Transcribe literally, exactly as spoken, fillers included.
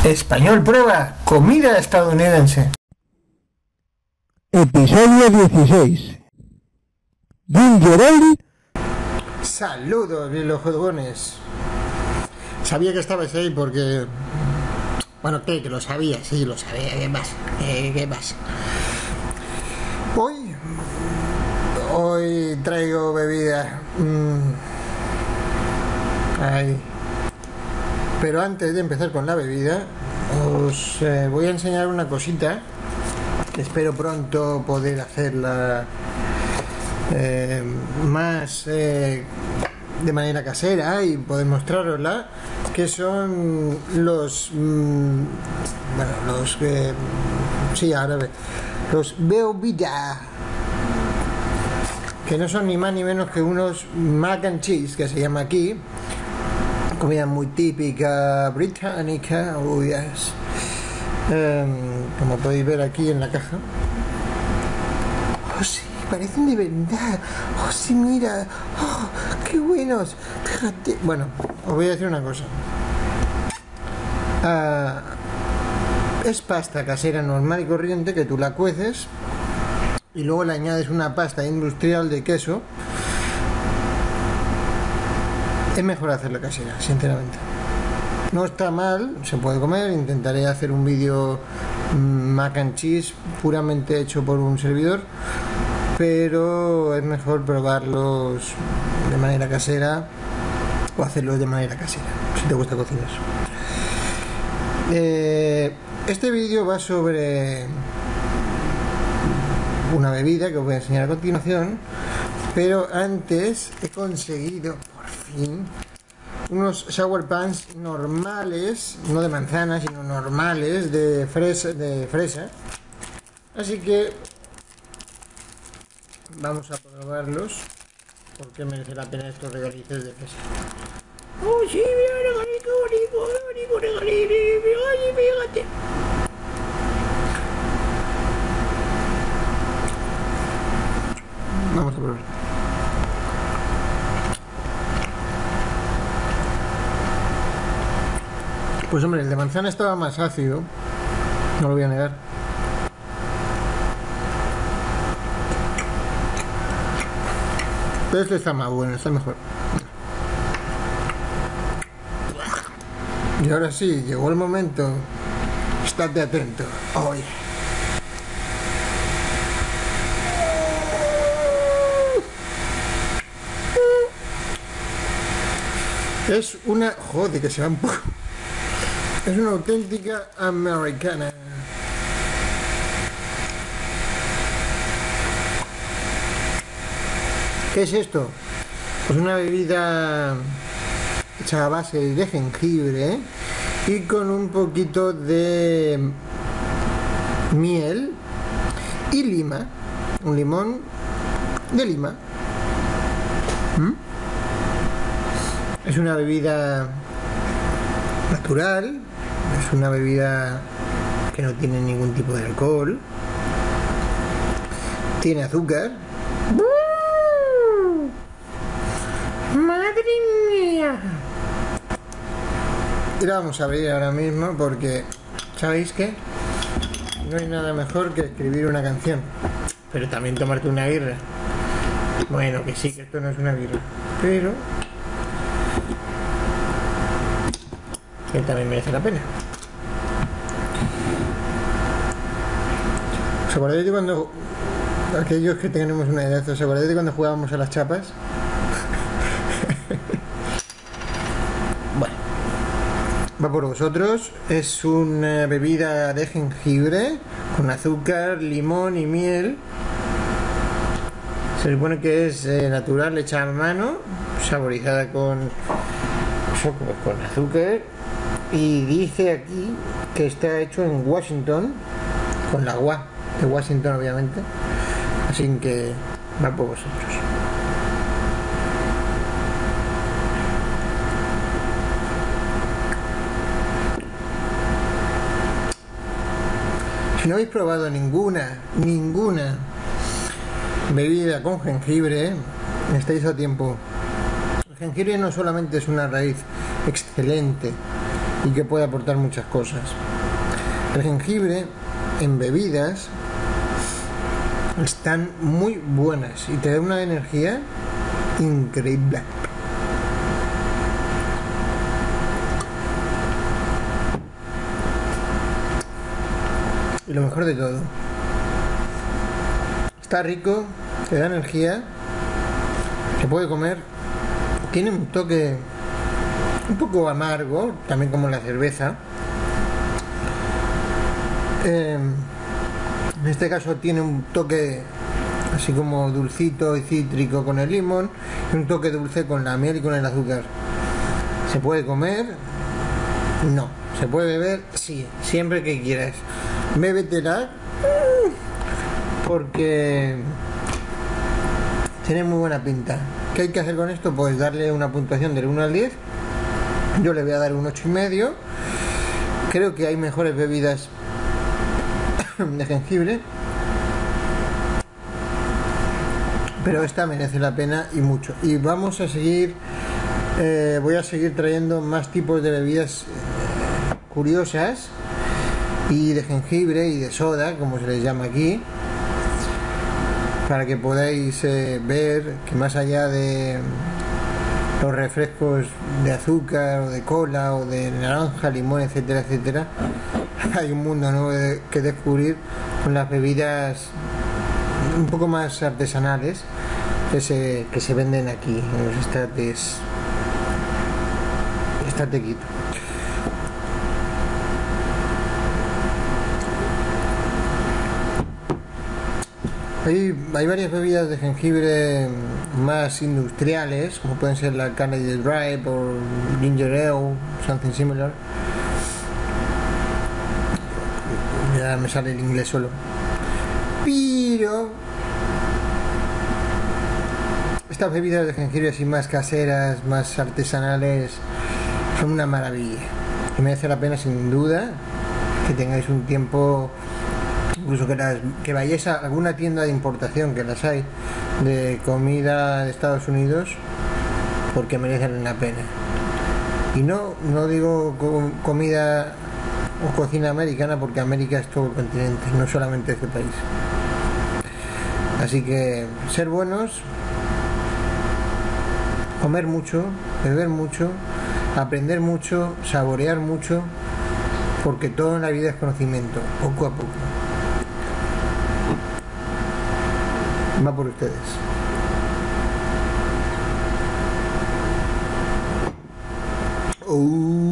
Español prueba, comida estadounidense. Episodio dieciséis. Ginger Ale. Saludos, los jugones. Sabía que estabais ahí porque... Bueno, ¿qué? Que lo sabía, sí, lo sabía. ¿Qué pasa? ¿Qué, qué pasa? Hoy... Hoy traigo bebida. Mm. Ay... Pero antes de empezar con la bebida, os eh, voy a enseñar una cosita. Espero pronto poder hacerla eh, más eh, de manera casera y poder mostrarosla, que son los mmm, bueno, los que eh, sí, ahora ve, los Velveeta, que no son ni más ni menos que unos mac and cheese, que se llama aquí. Comida muy típica británica, oh yes. Um, como podéis ver aquí en la caja. Oh sí, parecen de verdad. Oh sí, mira. Oh, qué buenos. Fíjate. Bueno, os voy a decir una cosa. Uh, es pasta casera normal y corriente que tú la cueces y luego le añades una pasta industrial de queso. Es mejor hacerla casera, sinceramente. No está mal, se puede comer. Intentaré hacer un vídeo mac and cheese puramente hecho por un servidor, pero es mejor probarlos de manera casera o hacerlos de manera casera, si te gusta cocinar. Eh, este vídeo va sobre una bebida que os voy a enseñar a continuación, pero antes he conseguido unos sour pants normales, no de manzana, sino normales, de fresa, de fresa. Así que vamos a probarlos, porque merece la pena estos regalitos de fresa. ¡Oh, sí! ¡Mira, regalito, bonito, regalito, regalito! ¡Ay, fíjate! Vamos a probar. Pues hombre, el de manzana estaba más ácido, no lo voy a negar. Pero este está más bueno, está mejor. Y ahora sí, llegó el momento. Estate atento. Oh, yeah. Es una... Joder, que se va un poco... Es una auténtica americana. ¿Qué es esto? Pues una bebida hecha a base de jengibre y con un poquito de miel y lima. Un limón de lima. ¿Mm? Es una bebida natural. Es una bebida que no tiene ningún tipo de alcohol. Tiene azúcar. ¡Madre mía! Y la vamos a abrir ahora mismo porque, ¿sabéis qué? No hay nada mejor que escribir una canción. Pero también tomarte una birra. Bueno, que sí, que esto no es una birra. Pero... que también merece la pena. ¿Os acordáis de cuando, aquellos que tenemos una edad, os acordáis de cuando jugábamos a las chapas? Bueno, va por vosotros. Es una bebida de jengibre con azúcar, limón y miel. Se supone que es eh, natural, hecha a mano, saborizada con, con azúcar. Y dice aquí que está hecho en Washington, con la U A de Washington, obviamente. Así que va por vosotros. Si no habéis probado ninguna, ninguna bebida con jengibre, estáis a tiempo. El jengibre no solamente es una raíz excelente y que puede aportar muchas cosas. El jengibre en bebidas están muy buenas y te da una energía increíble. Y lo mejor de todo, está rico, te da energía, se puede comer, tiene un toque un poco amargo, también como la cerveza. Eh, en este caso tiene un toque así como dulcito y cítrico con el limón y un toque dulce con la miel y con el azúcar. ¿Se puede comer? No. ¿Se puede beber? Sí, siempre que quieras. Bébetela porque tiene muy buena pinta. ¿Qué hay que hacer con esto? Pues darle una puntuación del uno al diez. Yo le voy a dar un ocho y medio. Creo que hay mejores bebidas de jengibre, pero esta merece la pena y mucho. Y vamos a seguir, eh, voy a seguir trayendo más tipos de bebidas eh, curiosas y de jengibre y de soda, como se les llama aquí, para que podáis eh, ver que más allá de los refrescos de azúcar o de cola o de naranja, limón, etcétera, etcétera, hay un mundo nuevo de, que descubrir con las bebidas un poco más artesanales que se, que se venden aquí en los estates estatequitos. Hay, hay varias bebidas de jengibre más industriales, como pueden ser la Candy Dry o Ginger Ale, something similar. Ya me sale el inglés solo. Pero estas bebidas de jengibre así más caseras, más artesanales, son una maravilla. Y merece la pena sin duda que tengáis un tiempo, incluso que, las, que vayáis a alguna tienda de importación, que las hay, de comida de Estados Unidos, porque merecen la pena. Y no, no digo co comida o cocina americana, porque América es todo el continente, no solamente este país. Así que ser buenos, comer mucho, beber mucho, aprender mucho, saborear mucho, porque todo en la vida es conocimiento, poco a poco. Va por ustedes. Oh.